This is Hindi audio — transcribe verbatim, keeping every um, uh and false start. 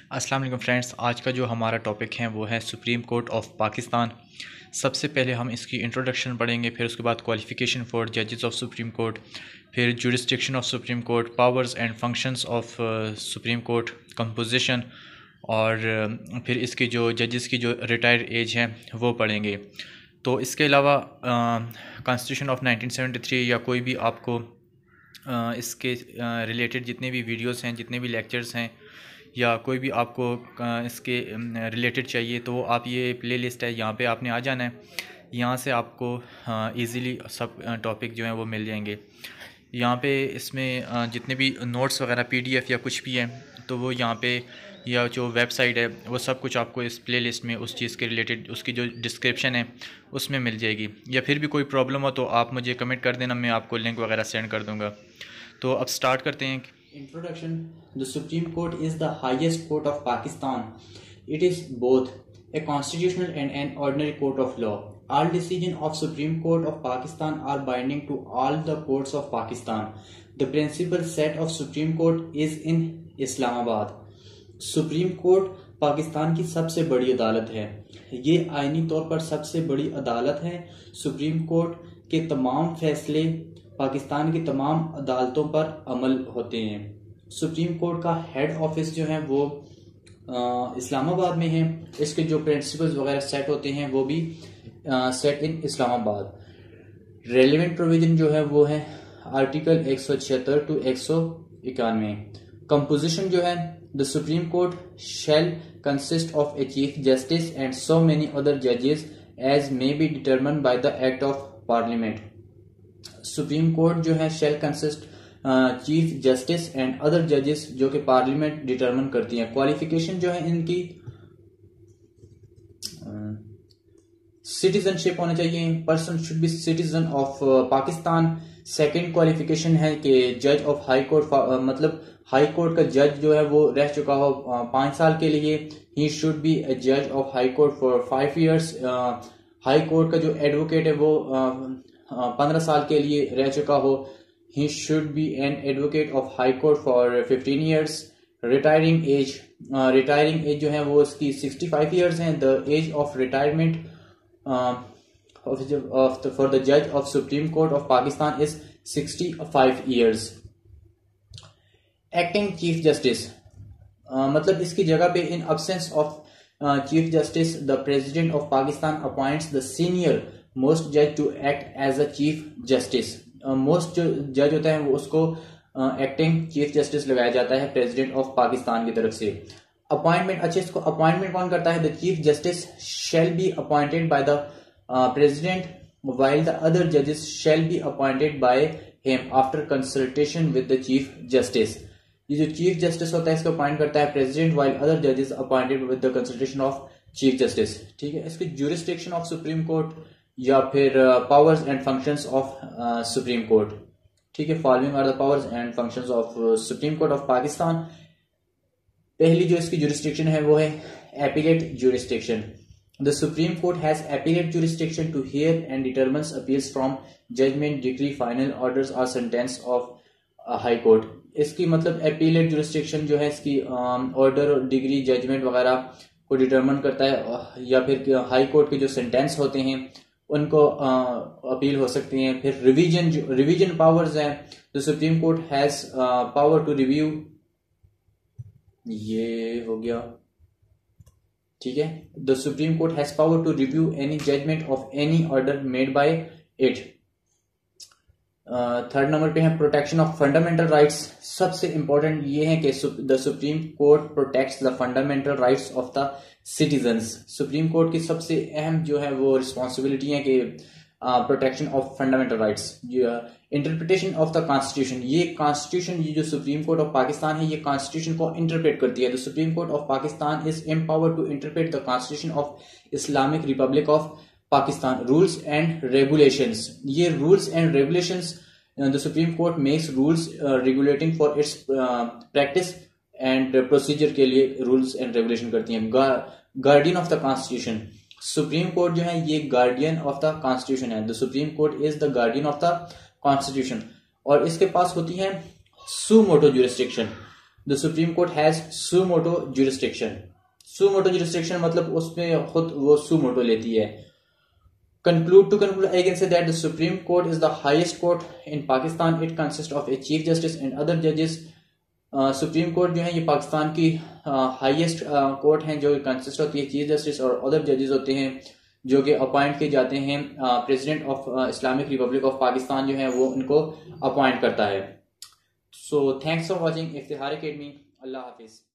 अस्सलाम वालेकुम फ्रेंड्स, आज का जो हमारा टॉपिक है वो है सुप्रीम कोर्ट ऑफ पाकिस्तान। सबसे पहले हम इसकी इंट्रोडक्शन पढ़ेंगे, फिर उसके बाद क्वालिफ़िकेशन फॉर जजेस ऑफ सुप्रीम कोर्ट, फिर jurisdiction of supreme court, powers and functions of supreme court, composition, और uh, फिर इसकी जो जजेस की जो रिटायर्ड एज है वो पढ़ेंगे। तो इसके अलावा constitution of nineteen seventy three या कोई भी आपको uh, इसके रिलेटेड uh, जितने भी वीडियोस हैं, जितने भी लेक्चर्स हैं, या कोई भी आपको इसके रिलेटेड चाहिए तो आप ये प्लेलिस्ट है, यहाँ पे आपने आ जाना है। यहाँ से आपको इजीली सब टॉपिक जो हैं वो मिल जाएंगे। यहाँ पे इसमें जितने भी नोट्स वगैरह पीडीएफ या कुछ भी है तो वो यहाँ पे, या जो वेबसाइट है वो सब कुछ आपको इस प्लेलिस्ट में उस चीज़ के रिलेटेड उसकी जो डिस्क्रिप्शन है उसमें मिल जाएगी। या फिर भी कोई प्रॉब्लम हो तो आप मुझे कमेंट कर देना, मैं आपको लिंक वगैरह सेंड कर दूँगा। तो अब स्टार्ट करते हैं। Introduction. The Supreme Court is the highest court of Pakistan. It is both a constitutional and an ordinary court of law. All decisions of Supreme Court of Pakistan are binding to all the courts of Pakistan. The principal set of Supreme Court is in Islamabad. Supreme Court Pakistan की सबसे बड़ी अदालत है। ये आईनी तौर पर सबसे बड़ी अदालत है। सुप्रीम कोर्ट के तमाम फैसले पाकिस्तान की तमाम अदालतों पर अमल होते हैं। सुप्रीम कोर्ट का हेड ऑफिस जो है वो आ, इस्लामाबाद में है। इसके जो प्रिंसिपल्स वगैरह सेट होते हैं वो भी आ, set in Islamabad. Relevant provision जो है वो है आर्टिकल एक सौ छिहत्तर टू एक सौ इक्यानवे। कंपोजिशन जो है, the supreme court shall consist of a chief justice and so many other जजेस as may be determined by the act of parliament. Supreme court जो है shall consist chief justice and other जजेस जो कि पार्लियामेंट डिटरमिन करती है। क्वालिफिकेशन जो है इनकी सिटीजनशिप uh, होना चाहिए। Person should be citizen of Pakistan. Second qualification है कि जज ऑफ हाई कोर्ट, मतलब हाई कोर्ट का जज जो है वो रह चुका हो uh, पांच साल के लिए। ही शुड बी ए जज of high court for five years. High court का जो एडवोकेट है वो uh, पंद्रह साल के लिए रह चुका हो। He should be an advocate of high court for fifteen years. Retiring age, retiring age जो है वो इसकी सिक्सटी फाइव ईयर्स है। The age of retirement for the जज of supreme court of Pakistan is sixty five years. Acting chief justice, मतलब इसकी जगह पे in absence of chief justice the president of Pakistan appoints the senior most जज to act as a chief justice. Most जो जज होता है वो उसको एक्टिंग चीफ जस्टिस लगाया जाता है प्रेसिडेंट ऑफ पाकिस्तान की तरफ से। अपॉइंटमेंट, अच्छे इसको अपॉइंटमेंट कौन करता है? The chief justice shall be appointed by the president while the other जजेस shall be appointed by him after consultation with the chief justice. ये जो चीफ जस्टिस होता है इसको अपॉइंट करता है प्रेसिडेंट व्हाइल अदर जजेस appointed with the consultation of chief justice. ठीक है, इसकी ज्यूरिसडिक्शन ऑफ सुप्रीम कोर्ट या फिर powers and functions of supreme court. ठीक है, following are the powers and functions of supreme court of Pakistan. पहली जो इसकी ज्यूरिसडिक्शन है वो है appellate jurisdiction. The supreme court has appellate jurisdiction to hear and determines appeals from judgment, decree, final orders और सेंटेंस ऑफ हाई कोर्ट। इसकी मतलब एपीलेट ज्यूरिसडिक्शन जो है इसकी ऑर्डर, डिग्री, जजमेंट वगैरह को डिटरमिन करता है, या फिर हाई कोर्ट के जो सेंटेंस होते हैं उनको अपील हो सकती हैं। फिर रिवीजन, जो रिवीजन पावर्स हैं, the supreme court has power to review, ये हो गया। ठीक है, the supreme court has power to review any judgment of any order made by it. Third number पे है प्रोटेक्शन ऑफ फंडामेंटल राइट्स। सबसे इंपॉर्टेंट ये है कि the supreme court protects the fundamental rights of the citizens. Supreme court की सबसे अहम जो है वो रिस्पॉन्सिबिलिटी है कि protection of fundamental rights. Interpretation of the constitution, ये कॉन्स्टिट्यूशन, ये जो सुप्रीम कोर्ट ऑफ पाकिस्तान है ये कॉन्स्टिट्यूशन को इंटरप्रेट करती है। The supreme court of Pakistan is empowered to interpret the constitution of Islamic republic of Pakistan. Rules and regulations, ये rules and regulations, the supreme court makes rules regulating for its practice and procedure के लिए रूल्स एंड रेगुलेशन करती हैं। Guardian of the constitution, supreme court जो है ये गार्डियन ऑफ द कॉन्स्टिट्यूशन है। The supreme court is the guardian of the constitution. और इसके पास होती है suo motu jurisdiction. The supreme court has suo motu jurisdiction. Suo motu jurisdiction मतलब उसमें खुद वो सुमोटो लेती है। Conclude to conclude, I can say that the Supreme Court is the highest court in Pakistan. It consists of a chief justice and other judges. Supreme uh, court जो है ये पाकिस्तान की हाईएस्ट uh, कोर्ट uh, है जो कंसिस्ट होती है चीफ जस्टिस और अदर जजेस होते हैं जो कि अपॉइंट किए जाते हैं। President of Islamic republic of Pakistan जो है वो उनको अपॉइंट करता है। So thanks for watching Iftikhar academy. अल्लाह हाफिज।